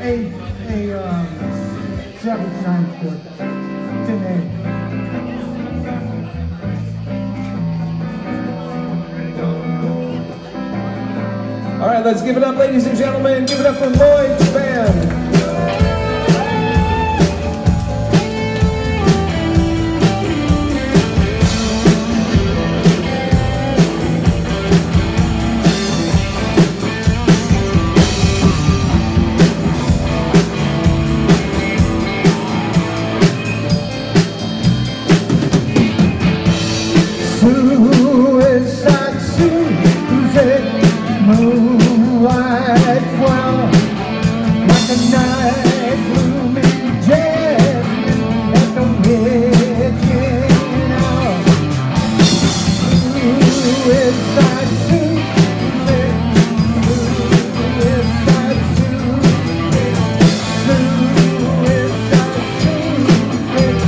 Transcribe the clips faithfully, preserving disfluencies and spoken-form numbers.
A, A, um, seven nine chord. It's an A. All right, let's give it up, ladies and gentlemen. Give it up for Loyd's band. Suicide, Suzy, moonlight flower, like a night blooming jasmine at the witching hour. Suicide, Suzy, suicide, Suzy, suicide, Suzy.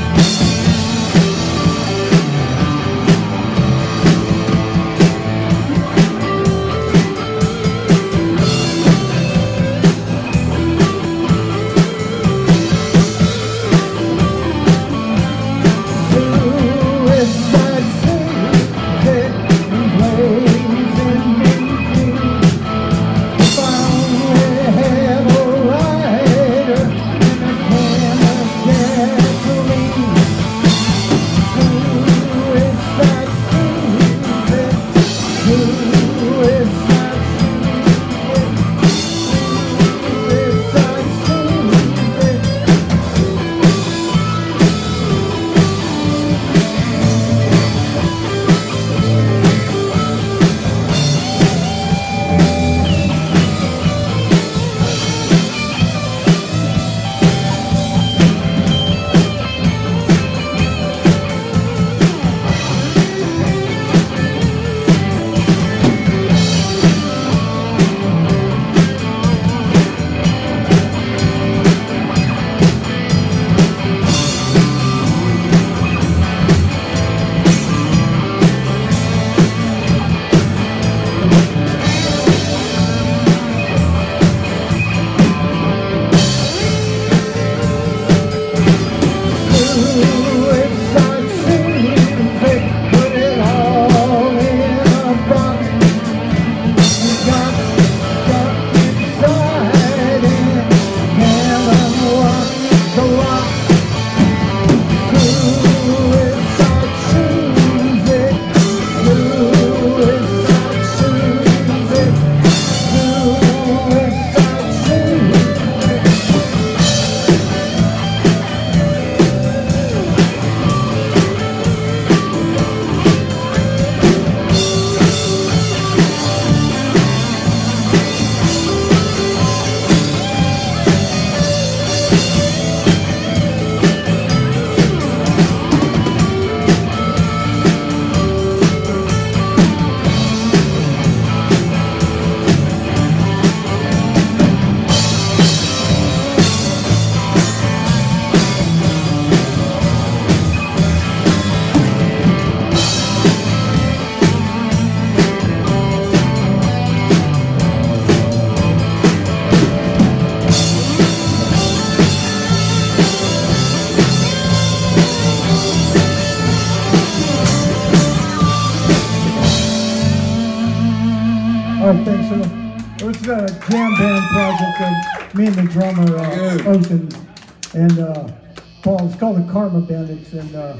A jam band project of me and the drummer uh, Ocean and uh, Paul. It's called the Karma Bandits. And uh,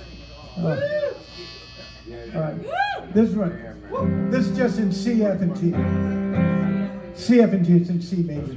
uh, all right, this is right. This is just in C, F, and G. C, F, and G. It's in C major.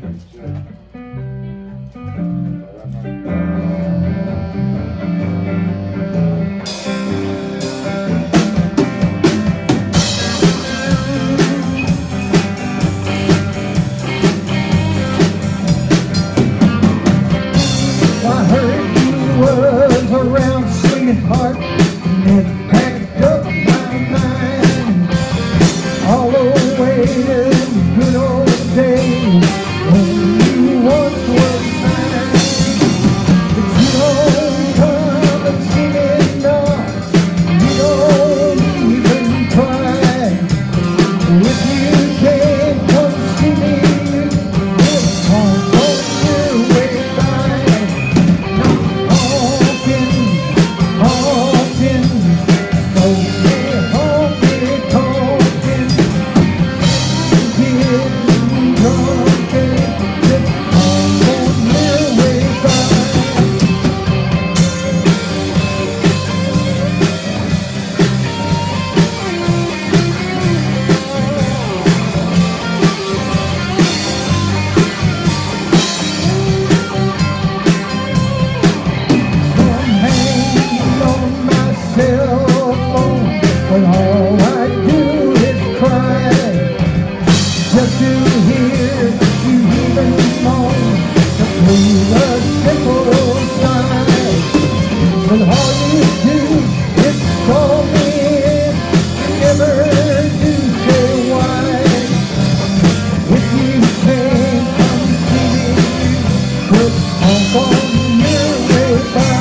Around sweetheart, and it packed up my mind all the way to the good old days when you once was mine. But you don't come and see me now, you don't even try. If you can't come see me, it's home, don't you? cell phone, but all I do is cry just to hear you even moan, to breathe a simple sigh. But all you do is call me in, you never do say why. If you can't come see me, put Honk on your way by.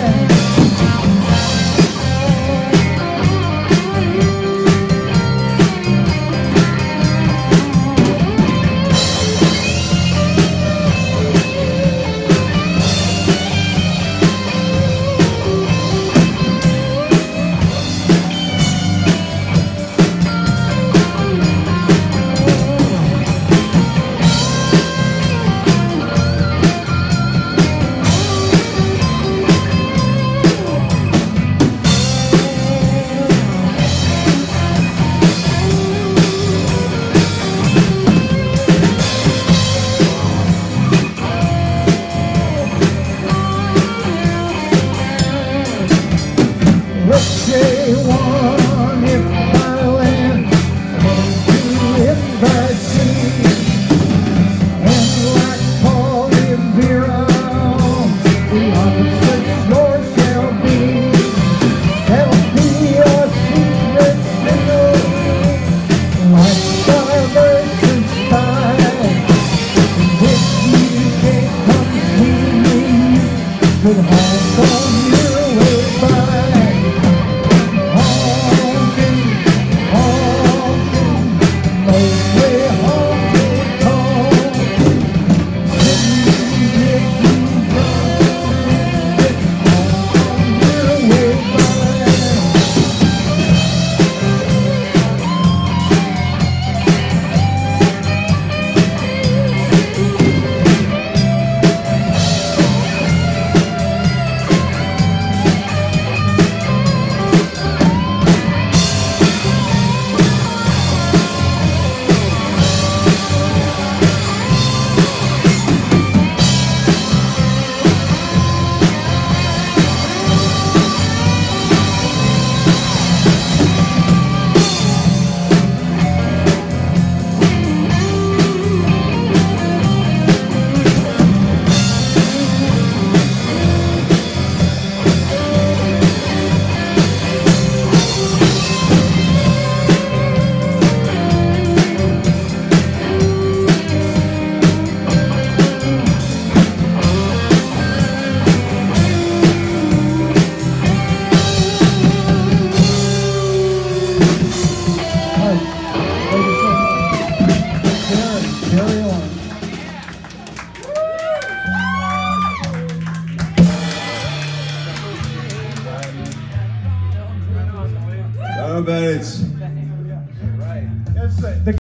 Say one if I land, and two if I see, and like Paul Revere, the opposite shore shall be. There'll be a secret signal, like starburst and style. And if you can't come see me, could Honk on your way by. Karma Bandits. That's it.